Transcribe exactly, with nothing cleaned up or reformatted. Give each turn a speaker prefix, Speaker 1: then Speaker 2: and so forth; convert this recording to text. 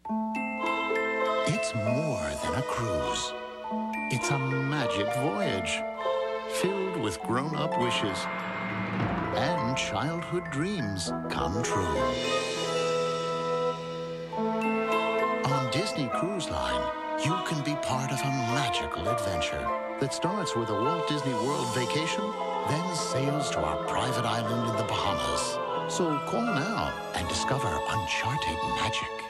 Speaker 1: It's more than a cruise. It's a magic voyage filled with grown-up wishes and childhood dreams come true. On Disney Cruise Line, you can be part of a magical adventure that starts with a Walt Disney World vacation, then sails to our private island in the Bahamas. So call now and discover uncharted magic.